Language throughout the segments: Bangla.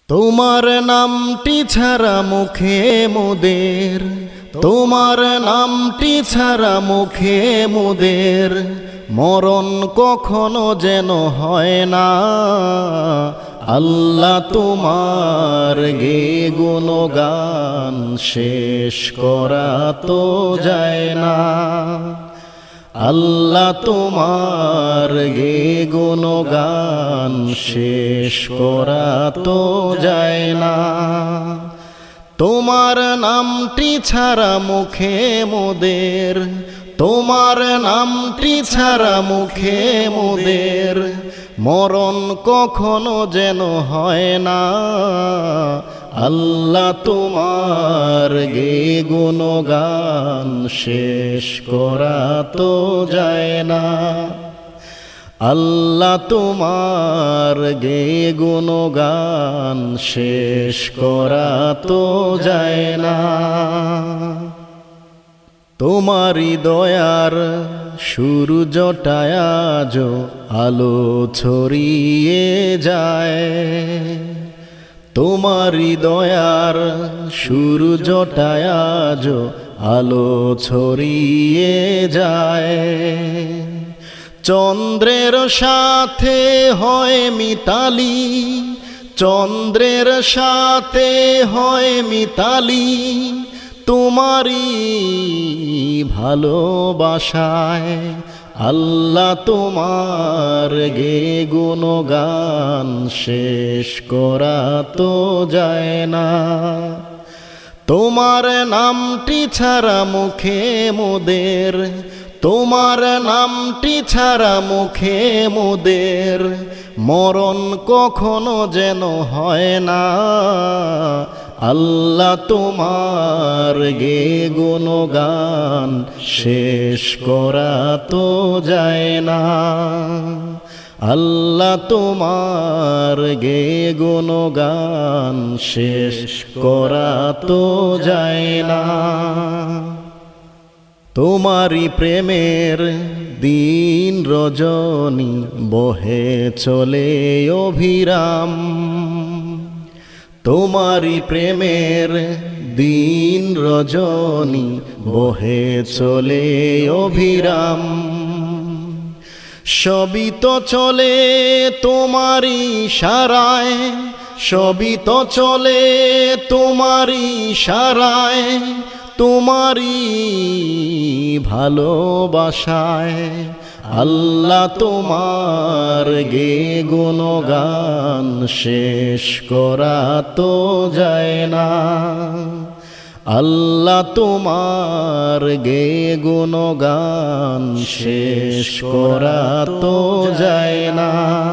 তোমার নামটি ছাড়া মুখে মোদের, তোমার নামটি ছাড়া মুখে মোদের মরণ কখনো যেন হয় না। আল্লাহ তোমার গে গুণগান শেষ করা তো যায় না। আল্লাহ তোমার গে গুণগান শেষ করা তো যায় না। তোমার নামটি ছাড়া মুখে মোদের, তোমার নামটি ছাড়া মুখে মোদের মরণ কখনো যেন হয় না। আল্লাহ তোমার গে গুণগান শেষ করা তো যায় না। আল্লাহ তোমার গে গুণগান শেষ করা তো যায় না। তোমারি দয়ার সূর্যটায় আজ আলো ছড়িয়ে যায়। তোমারি দয়ার সূর্যটায় আজ আলো ছড়িয়ে যায়। চন্দ্রের সাথে হয় মিতালি, চন্দ্রের সাথে হয় মিতালি তোমারি ভালোবাসায়। আল্লাহ তোমার গে গুণগান শেষ করা তো যায় না। তোমার নামটি ছাড়া মুখে মোদের, তোমার নামটি ছাড়া মুখে মোদের মরণ কখনো যেন হয় না। আল্লাহ তোমার গে গুণগান শেষ করা তো যায় না। আল্লাহ তোমার গে গুণগান শেষ করা তো যায় না। তোমারি প্রেমের দিন রজনী বহে চলে অভিরাম। তোমারি প্রেমের দিন রজনী বহে চলে অভিরাম। সবই তো চলে তোমারি ইশারায়, সবই তো চলে তোমারি ইশারায়, তোমারি ভালোবাসায়। আল্লাহ তোমার গে গুণগান শেষ করা তো যায় না। আল্লাহ তোমার গে গুণগান শেষ করা তো যায় না।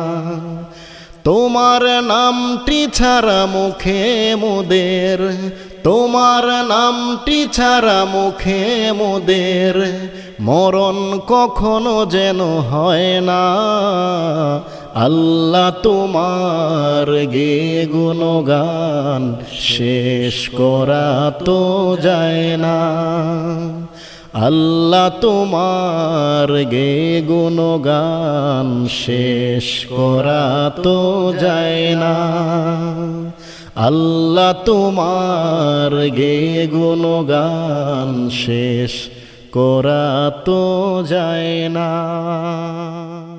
তোমার নামটি ছাড়া মুখে মোদের, তোমার নামটি ছাড়া মুখে মোদের মরণ কখনো যেন হয় না। আল্লাহ তোমার গে গুণগান শেষ করা তো যায় না। আল্লাহ তোমার গে গুণগান শেষ করা তো যায় না। আল্লাহ তোমার গে গুণগান শেষ করা তো যায় না।